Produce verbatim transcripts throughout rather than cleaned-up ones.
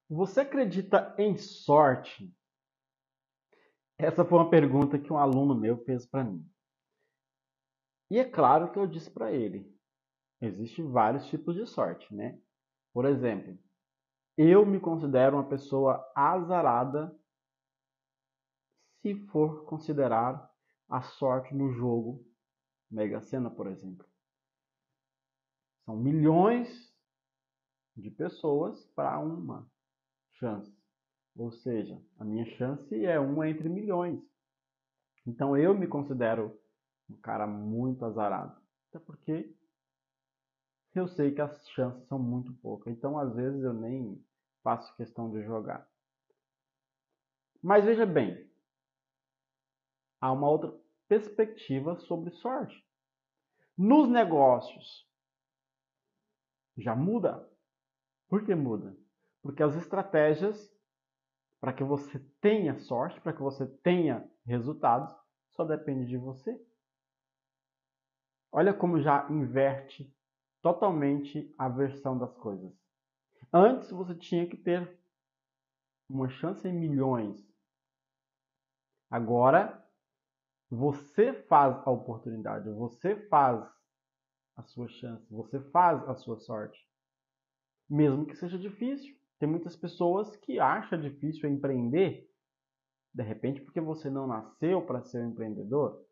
Você acredita em sorte? Essa foi uma pergunta que um aluno meu fez para mim. E é claro que eu disse para ele, existem vários tipos de sorte, né? Por exemplo, eu me considero uma pessoa azarada se for considerar a sorte no jogo Mega Sena, por exemplo. São milhões de pessoas para uma chance. Ou seja, a minha chance é uma entre milhões. Então eu me considero um cara muito azarado. Até porque eu sei que as chances são muito poucas. Então, às vezes, eu nem faço questão de jogar. Mas veja bem, há uma outra perspectiva sobre sorte. Nos negócios, já muda. Por que muda? Porque as estratégias para que você tenha sorte, para que você tenha resultados, só depende de você. Olha como já inverte totalmente a versão das coisas. Antes você tinha que ter uma chance em milhões. Agora você faz a oportunidade, você faz a sua chance, você faz a sua sorte. Mesmo que seja difícil. Tem muitas pessoas que acham difícil empreender, de repente porque você não nasceu para ser um empreendedor.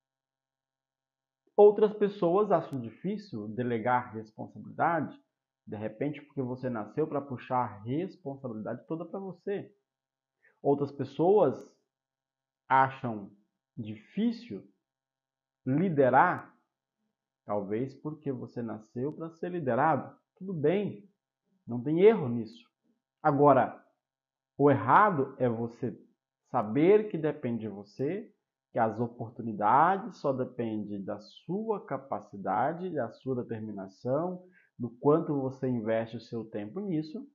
Outras pessoas acham difícil delegar responsabilidade, de repente porque você nasceu para puxar a responsabilidade toda para você. Outras pessoas acham difícil liderar, talvez porque você nasceu para ser liderado. Tudo bem, não tem erro nisso. Agora, o errado é você saber que depende de você, que as oportunidades só dependem da sua capacidade, da sua determinação, do quanto você investe o seu tempo nisso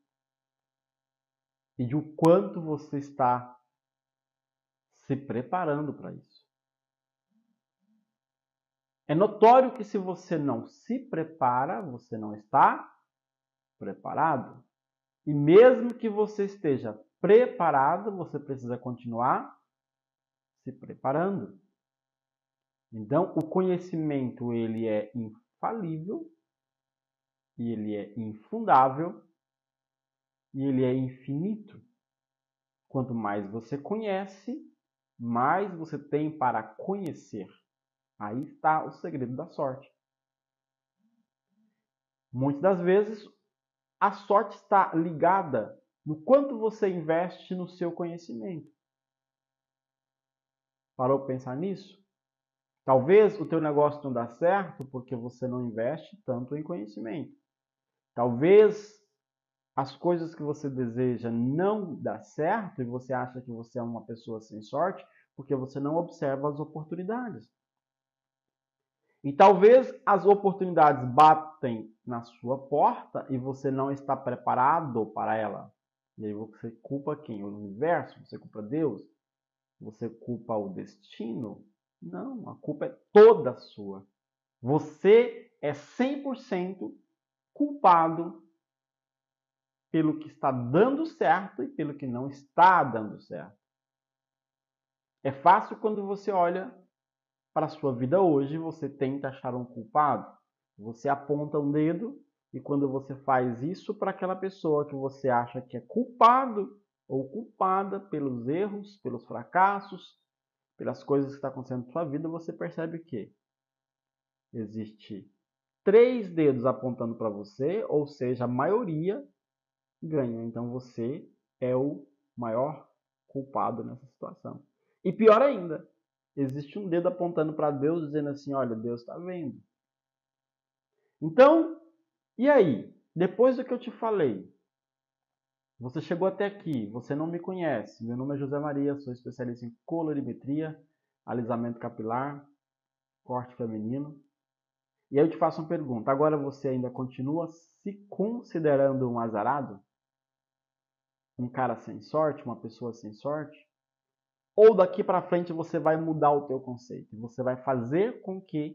e de o quanto você está se preparando para isso. É notório que se você não se prepara, você não está preparado. E mesmo que você esteja preparado, você precisa continuar se preparando. Então, o conhecimento ele é infalível, e ele é infundável, e ele é infinito. Quanto mais você conhece, mais você tem para conhecer. Aí está o segredo da sorte. Muitas das vezes, a sorte está ligada no quanto você investe no seu conhecimento. Parou para pensar nisso? Talvez o teu negócio não dá certo porque você não investe tanto em conhecimento. Talvez as coisas que você deseja não dá certo e você acha que você é uma pessoa sem sorte porque você não observa as oportunidades. E talvez as oportunidades batem na sua porta e você não está preparado para ela. E aí você culpa quem? O universo? Você culpa Deus? Você culpa o destino? Não, a culpa é toda sua. Você é cem por cento culpado pelo que está dando certo e pelo que não está dando certo. É fácil quando você olha para a sua vida hoje, você tenta achar um culpado. Você aponta um dedo e quando você faz isso para aquela pessoa que você acha que é culpado ou culpada pelos erros, pelos fracassos, pelas coisas que estão acontecendo na sua vida, você percebe que existe três dedos apontando para você, ou seja, a maioria ganha. Então você é o maior culpado nessa situação. E pior ainda, existe um dedo apontando para Deus dizendo assim, olha, Deus está vendo. Então, e aí? Depois do que eu te falei, você chegou até aqui, você não me conhece. Meu nome é José Maria, sou especialista em colorimetria, alisamento capilar, corte feminino. E aí eu te faço uma pergunta. Agora você ainda continua se considerando um azarado? Um cara sem sorte? Uma pessoa sem sorte? Ou daqui para frente você vai mudar o teu conceito? Você vai fazer com que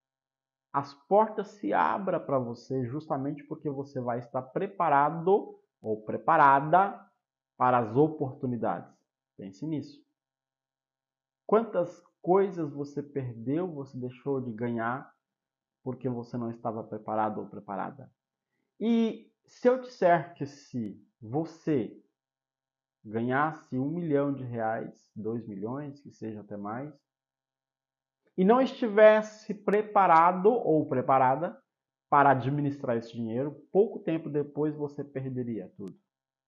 as portas se abram para você justamente porque você vai estar preparado ou preparada para as oportunidades? Pense nisso. Quantas coisas você perdeu, você deixou de ganhar porque você não estava preparado ou preparada? E se eu disser que se você ganhasse um milhão de reais, dois milhões, que seja até mais, e não estivesse preparado ou preparada para administrar esse dinheiro, pouco tempo depois você perderia tudo.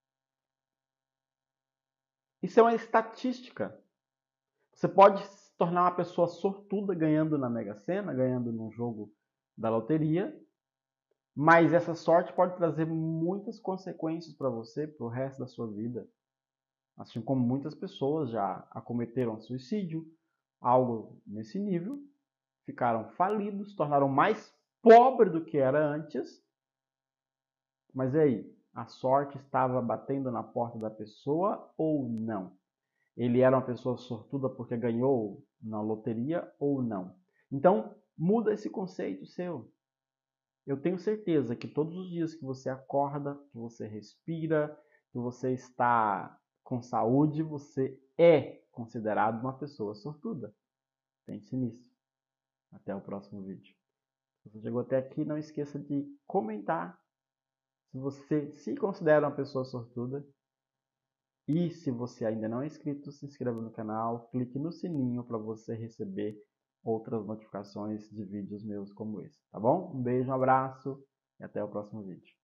Isso é uma estatística. Você pode se tornar uma pessoa sortuda ganhando na Mega Sena, ganhando num jogo da loteria, mas essa sorte pode trazer muitas consequências para você, para o resto da sua vida. Assim como muitas pessoas já acometeram suicídio, algo nesse nível, ficaram falidos, se tornaram mais pobres do que era antes. Mas e aí? A sorte estava batendo na porta da pessoa ou não? Ele era uma pessoa sortuda porque ganhou na loteria ou não? Então, muda esse conceito seu. Eu tenho certeza que todos os dias que você acorda, que você respira, que você está com saúde, você é considerado uma pessoa sortuda. Pense nisso. Até o próximo vídeo. Se você chegou até aqui, não esqueça de comentar se você se considera uma pessoa sortuda. E se você ainda não é inscrito, se inscreva no canal, clique no sininho para você receber outras notificações de vídeos meus como esse, tá bom? Um beijo, um abraço e até o próximo vídeo.